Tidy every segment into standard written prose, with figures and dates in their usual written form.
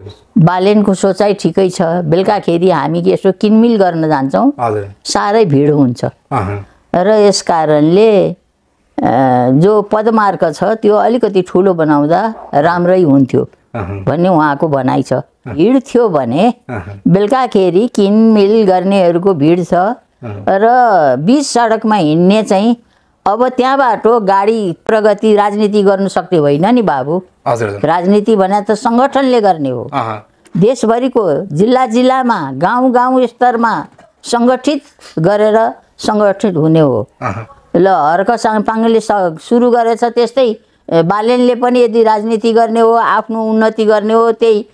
बालेनको सोचाइ ठिकै छ बेलुकाखेरि हामी यसो किनमिल गर्न जान्छौँ साह्रै भिड हुन्छ र यस कारणले जो पदमार्ग छ त्यो अलिकति ठुलो बनाउँदा राम्रै हुन्थ्यो भन्ने उहाँको भनाइ छ भिड थियो भने बेलुकाखेरि किनमिल गर्नेहरूको भिड छ र बीच सडकमा हिँड्ने चाहिँ अब त्यहाँबाट गाडी प्रगति राजनीति गर्नु सक्ने होइन नि बाबु राजनीति भने त सङ्गठनले गर्ने हो देशभरिको जिल्ला जिल्लामा गाउँ गाउँ स्तरमा सङ्गठित गरेर सङ्गठित हुने हो ल हर्क साङपाङले सुरु गरेछ त्यस्तै बालेनले पनि यदि राजनीति गर्ने हो आफ्नो उन्नति गर्ने हो त्यही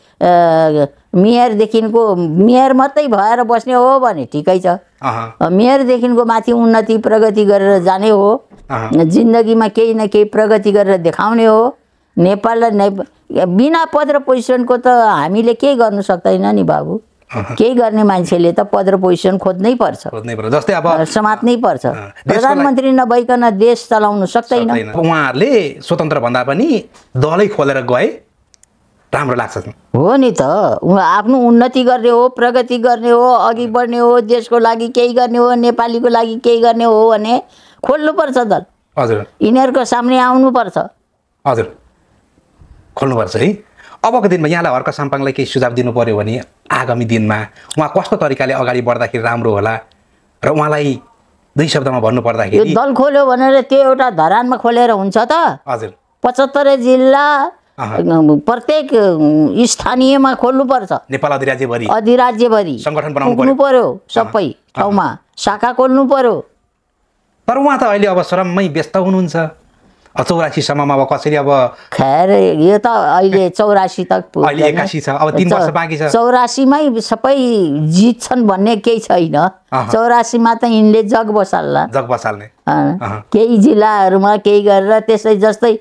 मेयरदेखिको मेयर मात्रै भएर बस्ने हो भने ठिकै छ मेयरदेखिको माथि उन्नति प्रगति गरेर जाने हो जिन्दगीमा केही न केही प्रगति गरेर देखाउने हो नेपाललाई बिना पद र पोजिसनको त हामीले केही गर्नु सक्दैन नि बाबु केही गर्ने मान्छेले त पद र पोजिसन खोज्नै पर्छ जस्तै अब समात्नै पर्छ प्रधानमन्त्री नभइकन देश चलाउनु सक्दैन उहाँहरूले स्वतन्त्र भन्दा पनि दलै खोलेर गए राम्रो लाग्छ हो नि त आफ्नो उन्नति गर्ने हो प्रगति गर्ने हो अघि बढ्ने हो देशको लागि केही गर्ने हो नेपालीको लागि केही गर्ने हो भने खोल्नुपर्छ दल हजुर यिनीहरूको सामने आउनुपर्छ हजुर खोल्नुपर्छ है अबको दिनमा यहाँलाई हर्क साम्पाङलाई केही सुझाव दिनु पर्यो भने आगामी दिनमा उहाँ कस्तो तरिकाले अगाडि बढ्दाखेरि राम्रो होला र उहाँलाई दुई शब्दमा भन्नु पर्दाखेरि दल खोल्यो भनेर त्यो एउटा धरानमा खोलेर हुन्छ त हजुर 75 जिल्ला प्रत्येक स्थानीयमा खोल्नुपर्छ नेपाल अधिराज्यभरि संगठन बनाउनु पर्यो सबै ठाउँमा शाखा खोल्नु पर्यो तर उहाँ त अहिले अब श्रममै व्यस्त हुनुहुन्छ 84 सम्ममा अब कसरी अब खैर यो त अहिले 84 तक अहिले 81 छ अब 3 वर्ष बाँकी छ 84 मै सबै जित्छन् भन्ने केही छैन 84 मा त यिनले जग बसाल्ने केही जिल्लाहरुमा केही गरेर त्यसै जस्तै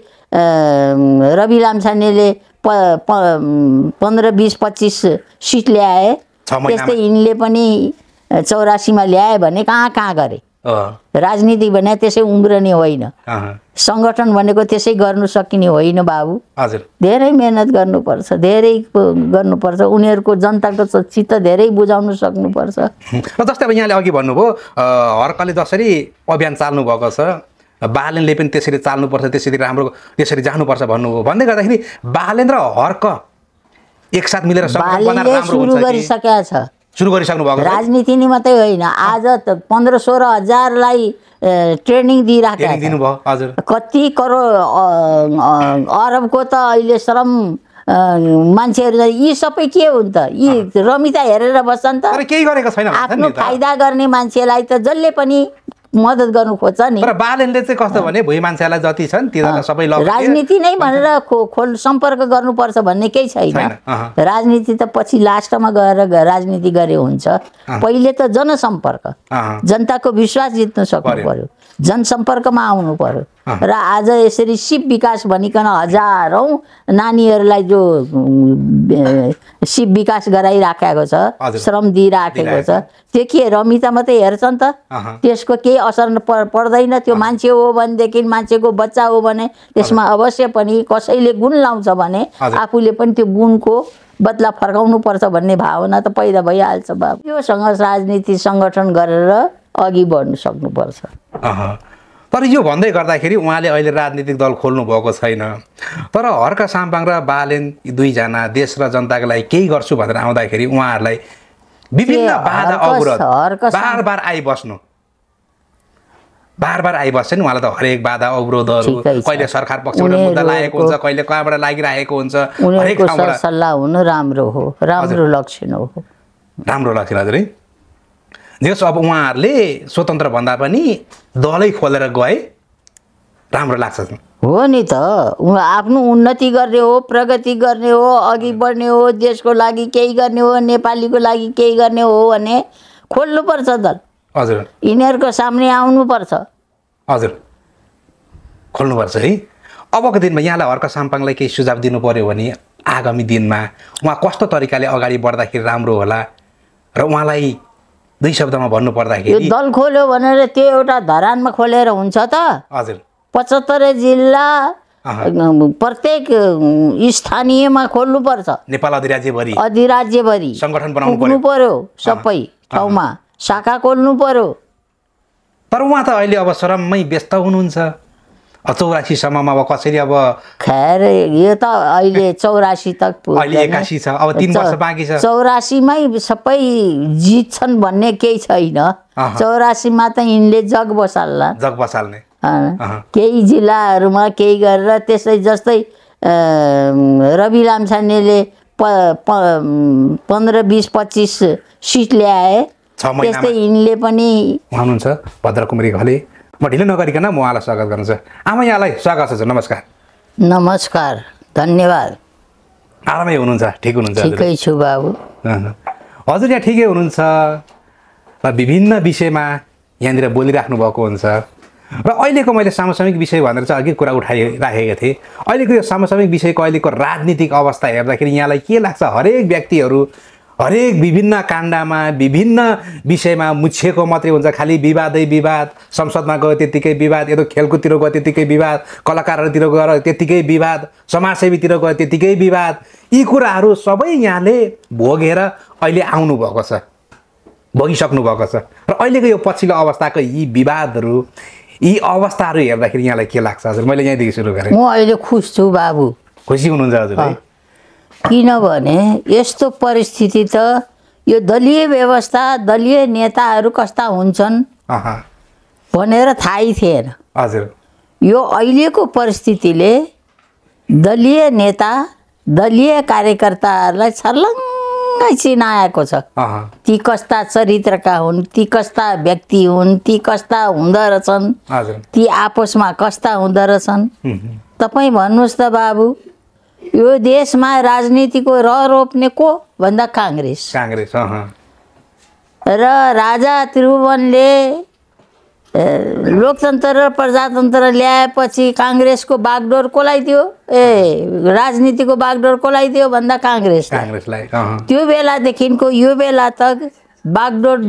रवि लामछानेले 15 20 25 सिट ल्याए त्यस्तै यिनले पनि 84 मा ल्याए भने कहाँ गरे राजनीति भने त्यसै उम्रने होइन संगठन भनेको त्यसै गर्न सकिने होइन बाबु हजुर धेरै मेहनत गर्नुपर्छ धेरै गर्नुपर्छ उनीहरुको जनताको चित्त धेरै बुझाउन सक्नुपर्छ जस्तै अब यहाँले अघि भन्नुभयो हर्कले जसरी अभियान चाल्नु भएको छ बालेनले पनि त्यसरी चाल्नुपर्छ त्यसरी राम्रो त्यसरी जानुपर्छ भन्नुभयो भन्दै गर्दाखेरि बालेन र हर्क एकसाथ मिलेर संगठन बनाएर राम्रो हुन्छ सुरु गरिसकेका छ सुरु गरिसक्नु भएको राजनीति नै मात्रै होइन आज त 15-16 हजारलाई ट्रेनिङ दिइराखेको हजुर कति करोड अरबको त अहिले श्रम मान्छेहरु यी सबै के हुन् त यी रमिता हेरेर बस्छन् त तर केही गरेको छैन आफ्नो फाइदा गर्ने मान्छेलाई त जसले पनि मद्दत गर्नु खोज्छ नि तर बालेनले चाहिँ कस्तो भने भुइँ मान्छेलाई जति छन् तिनीहरुलाई सबै राजनीति नै भनेर खोल सम्पर्क गर्नुपर्छ भन्ने केही छैन राजनीति त पछि लास्टमा गएर राजनीति गरे हुन्छ पहिले त जनसम्पर्क जनताको विश्वास जित्न सक्नु पर्यो जनसम्पर्कमा आउनु पर्यो र आज यसरी सिप विकास भनिकन हजारौं नानीहरुलाई जो सिप विकास गराइराखेको छ श्रम दिइराखेको छ त्यो के रमिता मात्रै हेर्छन् त त्यसको केही असर पर्दैन त्यो मान्छे हो भनेदेखि मान्छेको बच्चा हो भने त्यसमा अवश्य पनि कसैले गुण लाउँछ भने आफूले पनि त्यो गुणको बदला फर्काउनु पर्छ भन्ने भावना त पैदा भइहाल्छ बाबु योसँग राजनीति संगठन गरेर अघि बढ्न सक्नुपर्छ तर यो भन्दै गर्दाखेरि उहाँले अहिले राजनीतिक दल खोल्नु भएको छैन तर हर्क साम्पाङ र बालेन दुई जना देश र जनताको लागि केही गर्छु भनेर आउँदाखेरि उहाँहरूलाई विभिन्न बाधा अवरोध बार आइबस्छ नि उहाँलाई त हरेक बाधा अवरोधहरू कहिले सरकार पक्षबाट मुद्दा लागेको हुन्छ कहिले कहाँबाट लागिरहेको हुन्छ हरेक ठाउँबाट सल्लाह हुनु राम्रो हो राम्रो लक्षण हो राम्रो लक्षण हजुर है जस अब उहाँहरूले स्वतन्त्र भन्दा पनि दलै खोलेर गए राम्रो लाग्छ हो नि त आफ्नो उन्नति गर्ने हो प्रगति गर्ने हो अघि बढ्ने हो देशको लागि केही गर्ने हो नेपालीको लागि केही गर्ने हो भने खोल्नुपर्छ दल हजुर यिनीहरुको सामने आउनुपर्छ हजुर खोल्नुपर्छ है अबको दिनमा यहाँलाई हर्क साम्पाङलाई केही सुझाव दिनु पर्यो भने आगामी दिनमा उहाँ कस्तो तरिकाले अगाडि बढ्दाखेरि राम्रो होला र उहाँलाई दुई शब्दमा भन्नु पर्दाखेरि यो दल खोल्यो भनेर त्यो एउटा धरानमा खोलेर हुन्छ त हजुर 75 जिल्ला प्रत्येक स्थानीयमा खोल्नुपर्छ, नेपाल अधिराज्यभरि संगठन बनाउनु पर्यो, सबै ठाउँमा शाखा खोल्नु पर्यो। तर उहाँ त अहिले अब श्रममै व्यस्त हुनुहुन्छ। 84 सम्ममा अब कसरी अब खैर यो त अहिले 84 तक अहिले 81 छ, अब 3 वर्ष बाँकी छ। 84 मै सबै जित्छन् भन्ने केही छैन। 84 मा त यिनले जग बसाल्ने केही जिल्लाहरूमा केही गरेर, त्यसै जस्तै रवि लामछानेले 15, 20, 25 सिट ल्याए, त्यस्तै यिनले पनि हुनुहुन्छ। भद्रकुमारी घले, म ढिलो नगरिकन म उहाँलाई स्वागत गर्नु छ। आमा यहाँलाई स्वागत छ, नमस्कार। नमस्कार, धन्यवाद। आरामै हुनुहुन्छ? ठिक हुनुहुन्छ? ठिकै छु बाबु। हजुर यहाँ ठिकै हुनुहुन्छ र विभिन्न विषयमा यहाँनिर बोलिराख्नु भएको हुन्छ। र अहिलेको मैले समसामयिक विषय भनेर चाहिँ अघि कुरा उठाइराखेको थिएँ। अहिलेको यो समसामयिक विषयको अहिलेको राजनीतिक अवस्था हेर्दाखेरि यहाँलाई के लाग्छ? हरेक व्यक्तिहरू हरेक विभिन्न काण्डमा विभिन्न विषयमा मुछिएको मात्रै हुन्छ, खालि विवादै विवाद। संसदमा गयो त्यतिकै विवाद, यता खेलकुदतिर गयो त्यतिकै विवाद, कलाकारहरूतिर गएर त्यतिकै विवाद, समाजसेवीतिर गयो त्यतिकै विवाद। यी कुराहरू सबै यहाँले भोगेर अहिले आउनुभएको छ, भोगिसक्नु भएको छ। र अहिलेको यो पछिल्लो अवस्थाको यी विवादहरू, यी अवस्थाहरू हेर्दाखेरि यहाँलाई के लाग्छ? हजुर मैले यहीँदेखि सुरु गरेँ। म अहिले खुस छु बाबु। खुसी हुनुहुन्छ हजुर? किनभने यस्तो परिस्थिति त यो दलीय व्यवस्था, दलीय नेताहरू कस्ता हुन्छन् भनेर थाहै थिएन। हजुर यो अहिलेको परिस्थितिले दलीय नेता, दलीय कार्यकर्ताहरूलाई छर्लङ्गै चिनाएको छ। ती कस्ता चरित्रका हुन्, ती कस्ता व्यक्ति हुन्, ती कस्ता हुँदो रहेछन्, ती आपसमा कस्ता हुँदो रहेछन्। तपाईँ भन्नुहोस् त बाबु, यो देशमा राजनीतिको रोप्ने को भन्दा काङ्ग्रेस। र राजा त्रिभुवनले लोकतन्त्र र प्रजातन्त्र ल्याएपछि काङ्ग्रेसको बागडोर कसलाई दियो? राजनीतिको बागडोर कसलाई दियो भन्दा काङ्ग्रेसलाई। त्यो बेलादेखिको यो बेला तक बागडोर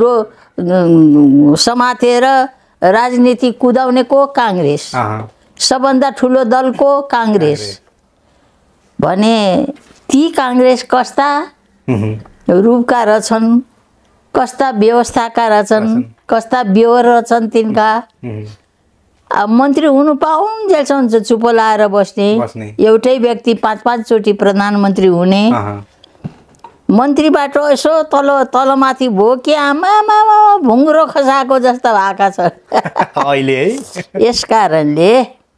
समातेर राजनीति कुदाउने को? काङ्ग्रेस। सबभन्दा ठुलो दल को? काङ्ग्रेस। भने ती काङ्ग्रेस कस्ता रूपका रहेछन्, कस्ता व्यवस्थाका रहेछन्, कस्ता व्यवहार रहेछन् तिनका। अब मन्त्री हुनु पाउन्जेलसम्म चुप लाएर बस्ने, एउटै व्यक्ति 5-5 चोटि प्रधानमन्त्री हुने, मन्त्रीबाट यसो तलमाथि भयो कि आमा भुङ्ग्रो खसाएको जस्ता भएका छ अहिले। यस कारणले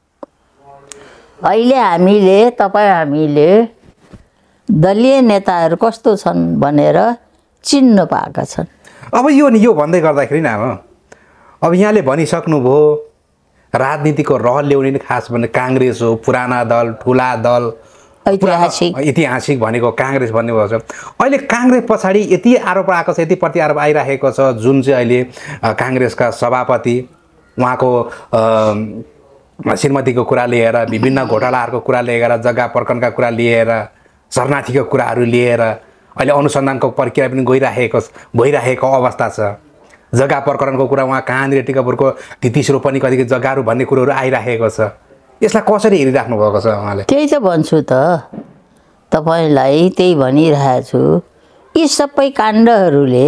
अहिले हामीले दलीय नेताहरू कस्तो छन् भनेर चिन्न पाएका छन्। अब यो भन्दै गर्दाखेरि नि अब यहाँले भनिसक्नुभयो राजनीतिको रहर ल्याउने खास भने काङ्ग्रेस हो, पुराना दल, ठुला दल, ऐतिहासिक भनेको काङ्ग्रेस भन्नुभएको छ। अहिले काङ्ग्रेस पछाडि यति आरोप आएको छ, यति प्रति आरोप आइरहेको छ, जुन चाहिँ अहिले काङ्ग्रेसका सभापति उहाँको श्रीमतीको कुरा लिएर, विभिन्न घोटालाहरूको कुरा लिएर, जग्गा प्रकरणका कुरा लिएर, शरणार्थीको कुराहरू लिएर अहिले अनुसन्धानको प्रक्रिया पनि भइरहेको अवस्था छ। जग्गा प्रकरणको कुरा उहाँ कहाँनिर टिकापुरको 33 रोपनी कतिको जग्गाहरू भन्ने कुरोहरू आइरहेको छ। यसलाई कसरी हेरिराख्नु भएको छ उहाँले? त्यही त भन्छु त, तपाईँलाई त्यही भनिरहेको छु। यी सबै काण्डहरूले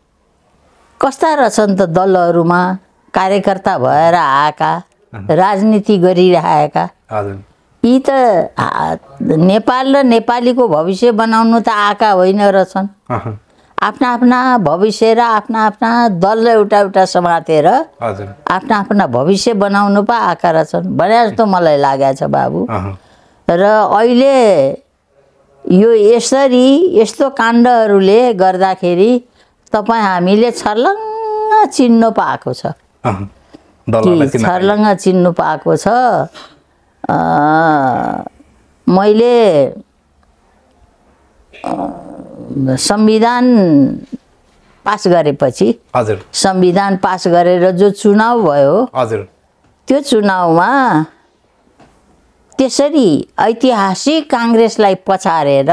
कस्ता रहेछन् त दलहरूमा कार्यकर्ता भएर आएका, राजनीति गरिरहेका। यी त नेपाल र नेपालीको भविष्य बनाउनु त आएका होइन रहेछन्। आफ्ना भविष्य र आफ्ना दल एउटा समातेर आफ्ना भविष्य बनाउनु पो आएका रहेछन् भने जस्तो मलाई लागेको छ बाबु। र अहिले यो यस्तो काण्डहरूले गर्दाखेरि हामीले छर्लङ्ग चिन्नु पाएको छ, छर्लङ्ग चिन्नु पाएको छ। मैले संविधान पास गरेपछि, संविधान पास गरेर जो चुनाव भयो, त्यो चुनावमा त्यसरी ऐतिहासिक काङ्ग्रेसलाई पछारेर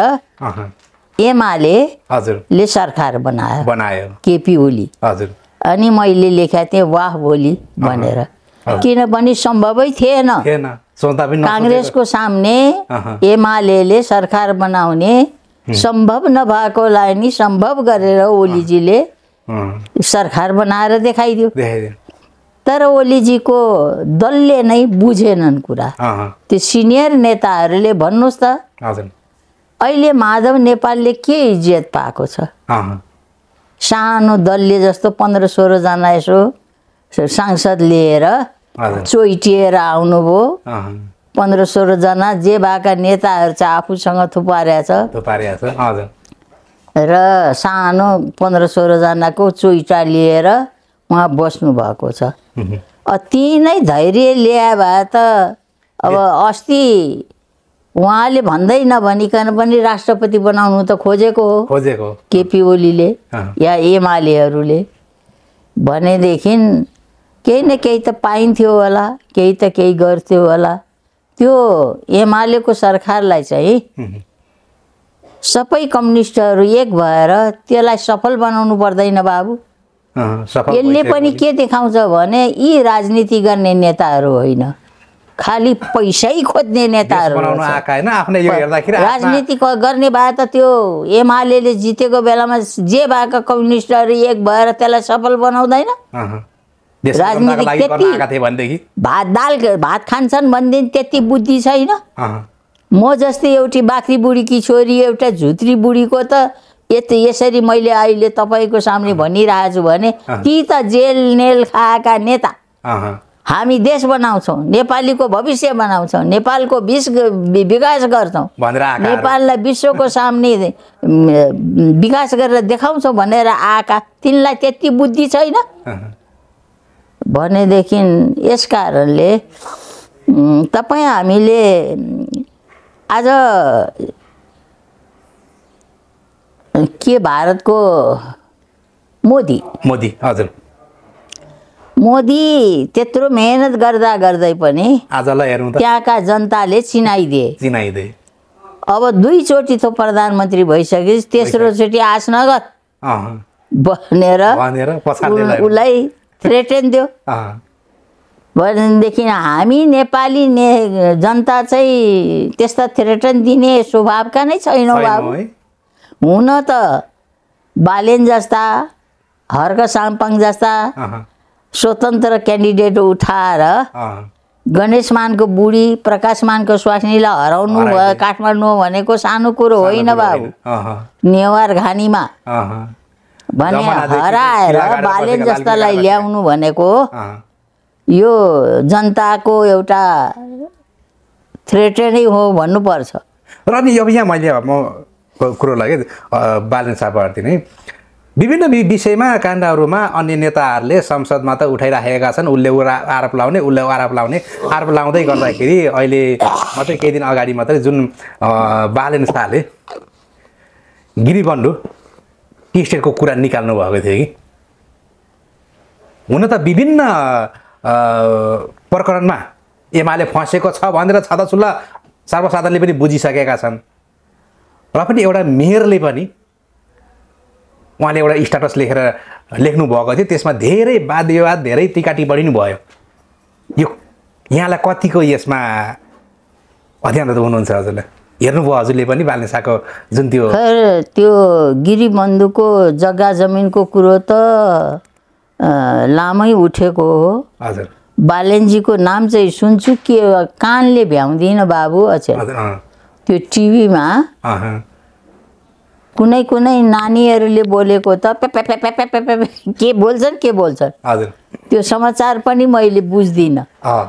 एमाले सरकार बनायो, केपी ओली। अनि मैले लेखेको थिएँ वाह भोली भनेर। किनभने सम्भवै थिएन। काङ्ग्रेसको सामने एमाले सरकार बनाउने सम्भव नभएकोलाई नि सम्भव गरेर ओलीजीले सरकार बनाएर देखाइदियो। तर ओलीजीको दलले नै बुझेनन् कुरा। त्यो सिनियर नेताहरूले भन्नुहोस् त अहिले माधव नेपालले के इज्जत पाएको छ? सानो दलले जस्तो 15-16 जना यसो सांसद लिएर चोइटिएर आउनुभयो। 15-16 जना जे भएका नेताहरू चाहिँ आफूसँग थुपारेछ र सानो 15-16 जनाको चोइटा लिएर उहाँ बस्नु भएको छ। ती नै धैर्य ल्याए भए त अब अस्ति उहाँले भन्दै नभनिकन पनि राष्ट्रपति बनाउनु त खोजेको हो केपी ओलीले या एमालेहरूले। भनेदेखि केही न केही त पाइन्थ्यो होला, केही त केही गर्थ्यो होला। त्यो एमालेको सरकारलाई चाहिँ सबै कम्युनिस्टहरू एक भएर त्यसलाई सफल बनाउनु पर्दैन बाबु। यसले पनि के देखाउँछ भने यी राजनीति गर्ने नेताहरू होइन, खालि पैसै खोज्ने नेताहरू। राजनीति गर्ने भए त त्यो एमाले जितेको बेलामा जे भएका कम्युनिस्टहरू एक भएर त्यसलाई सफल बनाउँदैन। राजनीति त्यति भात खान्छन् भनेदेखि त्यति बुद्धि छैन। म जस्तै एउटी बाख्री बुढीकी छोरी एउटा झुत्री बुढीको त यसरी मैले अहिले तपाईँको सामने भनिरहेको छु भने ती त जेल नेल खाएका नेता। हामी देश बनाउँछौँ, नेपालीको भविष्य बनाउँछौँ, नेपालको विकास गर्छौँ, नेपाललाई विश्वको सामने विकास गरेर देखाउँछौँ भनेर आएका तिनलाई त्यति बुद्धि छैन भनेदेखि यस कारणले तपाईँ हामीले आज के भारतको मोदी हजुर मोदी त्यत्रो मेहनत गर्दा गर्दै पनि आजलाई हेर्नु त त्यहाँका जनताले चिनाइदिए। अब 2 चोटि त प्रधानमन्त्री भइसकेपछि तेस्रो चोटि आश नगर भनेर उसलाई थ्रेटन दियो। भनेदेखि हामी नेपाली जनता चाहिँ त्यस्ता थ्रेटन दिने स्वभावका नै छैनौँ बाबु। हुन त बालेन जस्ता हर्क साम्पाङ जस्ता स्वतन्त्र क्यान्डिडेट उठाएर गणेश मानको बुढी प्रकाश मानको स्वास्नीलाई हराउनु भयो काठमाडौँ भनेको सानो कुरो होइन बाबु। नेवार घानीमा भने हराएर बालेन जस्तालाई ल्याउनु भनेको यो जनताको एउटा थ्रेटनै हो भन्नुपर्छ। र नि अब यहाँ मैले कुरो लाग्यो बालेन सापार्थी नै विभिन्न विषयमा काण्डहरूमा अन्य नेताहरूले संसदमा त उठाइराखेका छन्। उसले आरोप लाउने आरोप लाउँदै गर्दाखेरि अहिले मात्रै केही दिन अगाडि मात्रै जुन बालेन शाहले गिरीबन्धु टी स्टेटको कुरा निकाल्नु भएको थियो कि हुन त विभिन्न प्रकरणमा एमाले फँसेको छ भनेर छताछुल्ला सर्वसाधारणले पनि बुझिसकेका छन्। र पनि एउटा मेयरले पनि उहाँले एउटा स्ट्याटस लेख्नु भएको थियो, त्यसमा धेरै वाद विवाद धेरै टीका टिप्पणी पनि भयो। यो यहाँलाई कतिको यसमा अध्ययन हुनुहुन्छ हजुरले? हेर्नुभयो हजुरले पनि बालेन शाहको जुन त्यो गिरीबन्धुको जग्गा जमिनको कुरो त लामै उठेको हो हजुर। बालेनजीको नाम चाहिँ सुन्छु के कानले भ्याउँदिन बाबु। अच्छा त्यो टिभीमा कुनै नानीहरूले बोलेको त के बोल्छन् हजुर त्यो समाचार पनि मैले बुझ्दिनँ।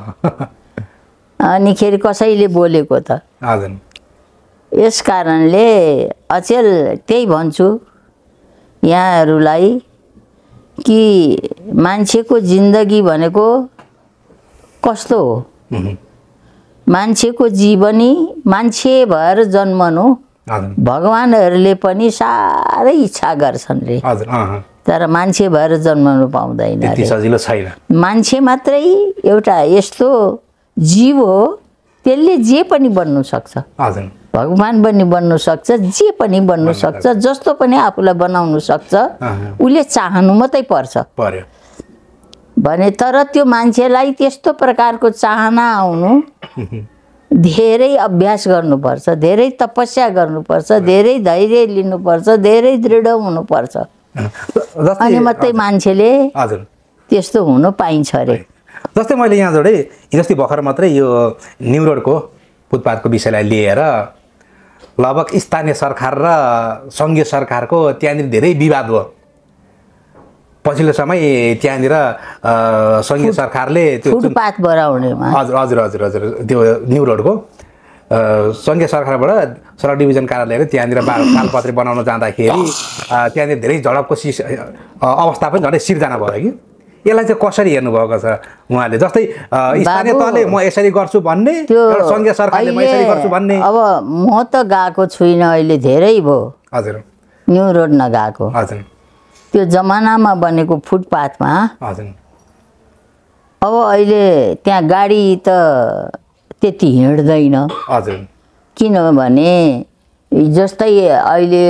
अनिखेरि कसैले बोलेको त हजुर। यस कारणले अचेल त्यही भन्छु यहाँहरूलाई कि मान्छेको जिन्दगी भनेको कस्तो हो? मान्छेको जीवनी मान्छे भएर जन्मनु भगवानहरूले पनि साह्रै इच्छा गर्छन् रे, तर मान्छे भएर जन्मनु पाउँदैन। सजिलो छैन। मान्छे मात्रै एउटा यस्तो जीव हो त्यसले जे पनि बन्नु सक्छ। भगवान पनि बन्नु सक्छ, जे पनि बन्नु सक्छ, जस्तो पनि आफूलाई बनाउनु सक्छ। उसले चाहनु मात्रै पर्छ। भने तर त्यो मान्छेलाई त्यस्तो प्रकारको चाहना आउनु धेरै अभ्यास गर्नुपर्छ, धेरै तपस्या गर्नुपर्छ, धेरै धैर्य लिनुपर्छ, धेरै दृढ हुनुपर्छ, अनि मात्रै मान्छेले त्यस्तो हुनु पाइन्छ अरे। जस्तै मैले यहाँ जोडे हिजोस्ति भर्खर मात्रै यो न्यू रोडको फुटपाथको विषयलाई लिएर लगभग स्थानीय सरकार र सङ्घीय सरकारको त्यहाँनिर धेरै विवाद भयो। पछिल्लो समय त्यहाँनिर सङ्घीय सरकारले त्यो फुटपाथ बनाउनेमा हजुर हजुर हजुर हजुर त्यो न्यू रोडको सङ्घीय सरकारबाट सडक डिभिजन कार्यालयले त्यहाँनिर कालपत्री बनाउन जाँदाखेरि त्यहाँनिर धेरै झडपको अवस्था पनि झन् सिर्जना भयो कि। यसलाई चाहिँ कसरी हेर्नुभएको छ उहाँले? जस्तै स्थानीय तहले म यसरी गर्छु भन्ने, सङ्घीय सरकारले म यसरी गर्छु भन्ने। अब म त गएको छुइनँ, अहिले धेरै भयो हजुर न्यू रोड नगएको। हजुर त्यो जमानामा बनेको फुटपाथमा हजुर अब अहिले त्यहाँ गाडी त त्यति हिँड्दैन। हजुर किनभने जस्तै अहिले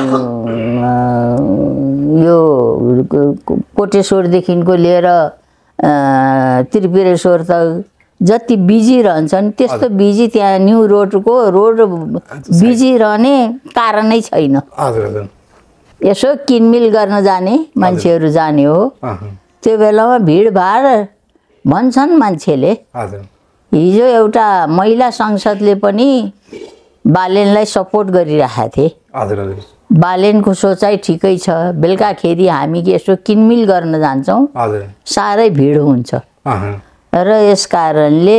यो कोटेश्वरदेखिको लिएर त्रिपुरेश्वर त जति बिजी रहन्छन् त्यस्तो बिजी त्यहाँ न्यू रोडको रोड बिजी रहने कारणै छैन। यसो किनमेल गर्न जाने मान्छेहरू जाने हो, त्यो बेलामा भिडभाड भन्छन् मान्छेले। हिजो एउटा महिला संसदले पनि बालेनलाई सपोर्ट गरिरहेका थिए। बालेनको सोचाइ ठिकै छ, बेलुकाखेरि हामी यसो किनमेल गर्न जान्छौँ, साह्रै भिड हुन्छ र यस कारणले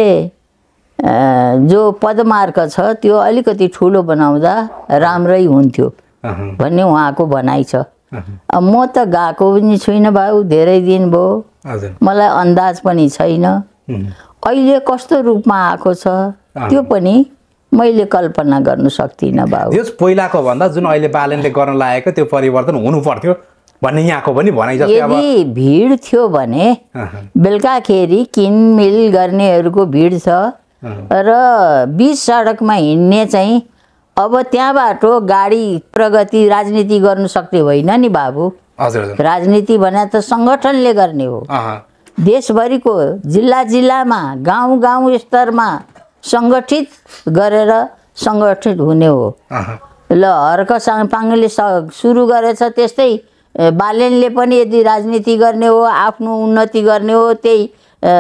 जो पदमार्ग छ त्यो अलिकति ठुलो बनाउँदा राम्रै हुन्थ्यो भन्ने उहाँको भनाइ छ। अब म त गएको पनि छुइनँ भाउ, धेरै दिन भयो, मलाई अन्दाज पनि छैन। अहिले कस्तो रूपमा आएको छ त्यो पनि मैले कल्पना गर्न सक्दिनँ बाबु। यस पहिलाको भन्दा जुन अहिले बालेनले गर्न लागेको त्यो परिवर्तन हुनु पर्थ्यो भन्ने यहाँको पनि भनाइ। जस्तै अब यदि भिड थियो भने बेलुकाखेरि किनमेल गर्नेहरूको भिड छ र बिच सडकमा हिँड्ने चाहिँ अब त्यहाँबाट गाडी प्रगति राजनीति गर्नु सक्ने होइन नि बाबु। राजनीति भने त सङ्गठनले गर्ने हो, देशभरिको जिल्ला जिल्लामा गाउँ गाउँ स्तरमा सङ्गठित गरेर सङ्गठित हुने हो। ल हर्क साङपाङले सुरु गरेछ, त्यस्तै बालेनले पनि यदि राजनीति गर्ने हो, आफ्नो उन्नति गर्ने हो, त्यही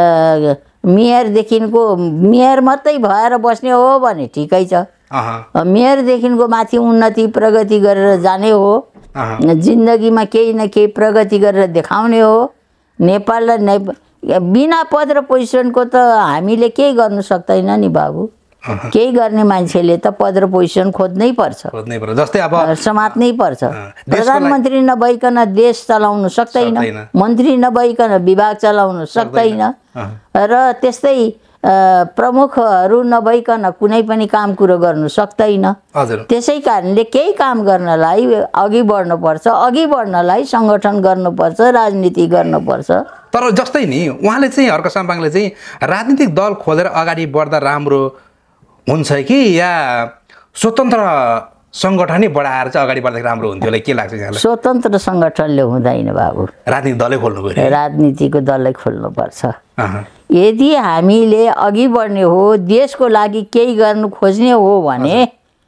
मेयरदेखिको मेयर मात्रै भएर बस्ने हो भने ठिकै छ। मेयरदेखिको माथि उन्नति प्रगति गरेर जाने हो, जिन्दगीमा केही न केही प्रगति गरेर देखाउने हो। नेपाललाई बिना पद र पोजिसनको त हामीले केही गर्नु सक्दैन नि बाबु। केही गर्ने मान्छेले त पद र पोजिसन खोज्नै पर्छ, जस्तै अब समात्नै पर्छ। प्रधानमन्त्री नभइकन देश चलाउनु सक्दैन, मन्त्री नभइकन विभाग चलाउनु सक्दैन, र त्यस्तै प्रमुखहरू नभइकन कुनै पनि काम कुरो गर्नु सक्दैन। त्यसै कारणले केही काम गर्नलाई अघि बढ्नुपर्छ, अघि बढ्नलाई सङ्गठन गर्नुपर्छ, राजनीति गर्नुपर्छ। तर जस्तै नि उहाँले चाहिँ हर्क साम्पाङले चाहिँ राजनीतिक दल खोलेर अगाडि बढ्दा राम्रो हुन्छ कि या स्वतन्त्र सङ्गठनै बढाएर चाहिँ अगाडि बढ्दा राम्रो हुन्थ्यो? के लाग्छ यहाँलाई? स्वतन्त्र सङ्गठनले हुँदैन बाबु, राजनीतिक दलै खोल्नु पर्यो। राजनीतिको दलै खोल्नुपर्छ। यदि हामीले अघि बढ्ने हो, देशको लागि केही गर्नु खोज्ने हो भने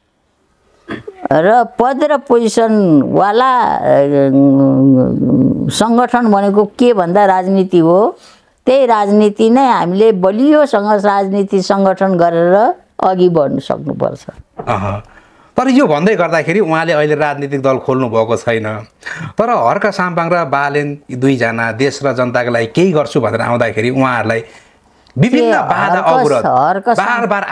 र पद र पोजिसनवाला सङ्गठन भनेको के भन्दा राजनीति हो। त्यही राजनीति नै हामीले बलियोसँग राजनीति सङ्गठन गरेर अघि बढ्नु सक्नुपर्छ। तर यो भन्दै गर्दाखेरि उहाँले अहिले राजनीतिक दल खोल्नु भएको छैन, तर हर्क साम्पाङ र बालेन दुईजना देश र जनताको लागि केही गर्छु भनेर आउँदाखेरि उहाँहरूलाई विभिन्न बाधा अवरोध बार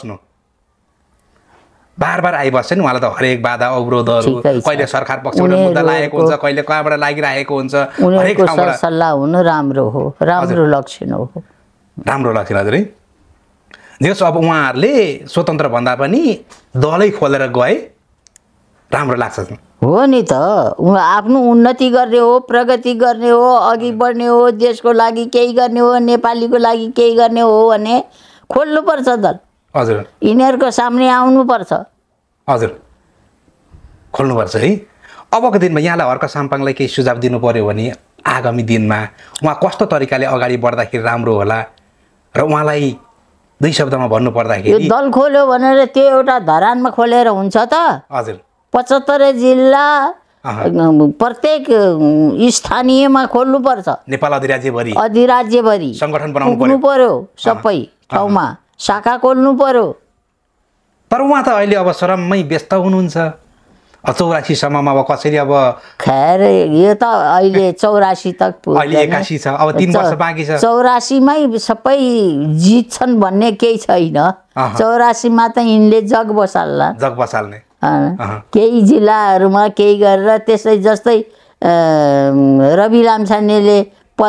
आइबस्छ नि। उहाँलाई त हरेक बाधा अवरोधहरू कहिले सरकार पक्षबाट मुद्दा लागेको हुन्छ, कहिले कहाँबाट लागिरहेको हुन्छ, हरेक ठाउँबाट सल्लाह हुनु राम्रो हो, राम्रो लक्षण हो, राम्रो लक्षण हजुर है। जस अब उहाँहरूले स्वतन्त्र भन्दा पनि दलै खोलेर गए राम्रो लाग्छ हो नि त। आफ्नो उन्नति गर्ने हो, प्रगति गर्ने हो, अघि बढ्ने हो, देशको लागि केही गर्ने हो, नेपालीको लागि केही गर्ने हो भने खोल्नुपर्छ दल। हजुर यिनीहरूको सामने आउनुपर्छ। हजुर खोल्नुपर्छ है। अबको दिनमा यहाँलाई हर्क साम्पाङलाई केही सुझाव दिनु पर्यो भने आगामी दिनमा उहाँ कस्तो तरिकाले अगाडि बढ्दाखेरि राम्रो होला र उहाँलाई दुई शब्दमा भन्नु यो पर्दाखेरि दल खोल्यो भनेर त्यो एउटा धरानमा खोलेर हुन्छ त? हजुर 75 जिल्ला प्रत्येक स्थानीयमा खोल्नुपर्छ, नेपाल अधिराज्यभरि अधिराज्यभरि सङ्गठन बनाउनु पुग्नु पर्यो, सबै ठाउँमा शाखा खोल्नु पर्यो। तर उहाँ त अहिले अब श्रममै व्यस्त हुनुहुन्छ। 84 सम्ममा अब कसरी अब खैर यो त अहिले 84 तक अहिले 81 छ, अब 3 वर्ष बाँकी छ। 84 मै सबै जित्छन् भन्ने केही छैन। 84 मा त यिनले जग बसाल्ला, जग बसाल्ने केही जिल्लाहरूमा केही गरेर त्यसै जस्तै रवि लामछानेले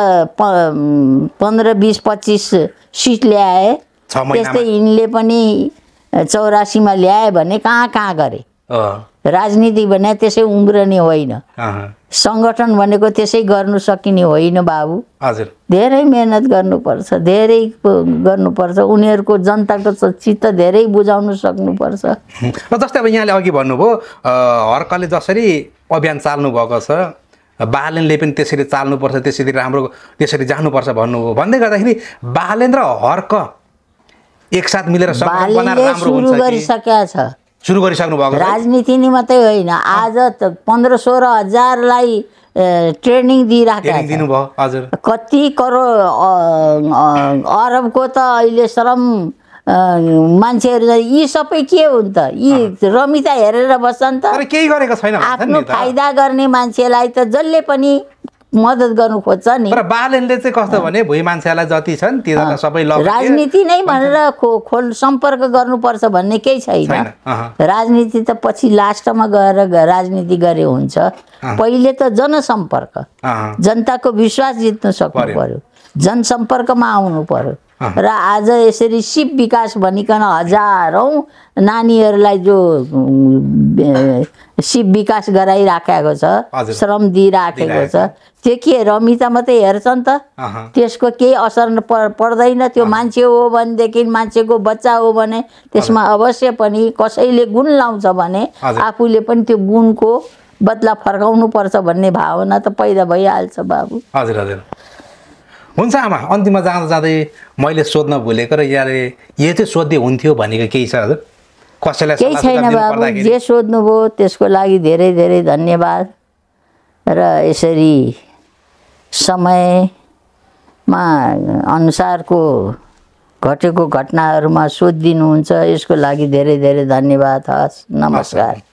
15, 20, 25 सिट ल्याए, त्यस्तै यिनले पनि 84 मा ल्याए भने कहाँ कहाँ गरे। राजनीति भने त्यसै उम्रने होइन, सङ्गठन भनेको त्यसै गर्नु सकिने होइन बाबु। हजुर धेरै मेहनत गर्नुपर्छ, धेरै गर्नुपर्छ, उनीहरूको जनताको चित्त धेरै बुझाउनु सक्नुपर्छ। र जस्तै अब यहाँले अघि भन्नुभयो हर्कले जसरी अभियान चाल्नु भएको छ बालेनले पनि त्यसरी चाल्नुपर्छ, त्यसरी राम्रो त्यसरी जानुपर्छ भन्नुभयो। भन्दै गर्दाखेरि बालेन र हर्क एकसाथ मिलेर सङ्गठन बनाएर राम्रो हुन्छ सुरु गरिसकेका छ, सुरु गरिसक्नु भएको छ। राजनीति नै मात्रै होइन, आज त 15-16 हजारलाई ट्रेनिङ दिइराखेका छ। दिनुभयो हजुर। कति करोड अरबको त अहिले श्रम मान्छेहरू यी सबै के हुन् त? यी रमिता हेरेर बस्छन् त? केही गरेको छैन। आफ्नो फाइदा गर्ने मान्छेलाई त जसले पनि मद्दत गर्नु खोज्छ नि। तर बालेनले चाहिँ कस्तो भने भुइँ मान्छेलाई जति छन् तिनीहरूलाई सबै राजनीति नै भनेर सम्पर्क गर्नुपर्छ भन्ने केही छैन। राजनीति त पछि लास्टमा गएर राजनीति गरे हुन्छ। पहिले त जनसम्पर्क, जनताको विश्वास जित्नु सक्नु पर्यो, जनसम्पर्कमा आउनु पर्यो। र आज यसरी सिप विकास भनिकन हजारौँ नानीहरूलाई जो सिप विकास गराइराखेको छ, श्रम दिइराखेको छ, त्यो के रमिता मात्रै हेर्छन् त? त्यसको केही असर पर्दैन। त्यो मान्छे हो भनेदेखि, मान्छेको बच्चा हो भने त्यसमा अवश्य पनि कसैले गुण लाउँछ भने आफूले पनि त्यो गुणको बदला फर्काउनु पर्छ भन्ने भावना त पैदा भइहाल्छ बाबु। हजुर हजुर हुन्छ आमा, अन्तिममा जाँदा जाँदै मैले सोध्न भुलेको र यहाँले यो चाहिँ सोध्दै हुन्थ्यो भनेको केही छ हजुर? कसैलाई केही छैन बाबु, जे सोध्नुभयो त्यसको लागि धेरै धेरै धन्यवाद। र यसरी समयमा अनुसारको घटेको घटनाहरूमा सोधिदिनुहुन्छ, यसको लागि धेरै धेरै धन्यवाद। हस्, नमस्कार।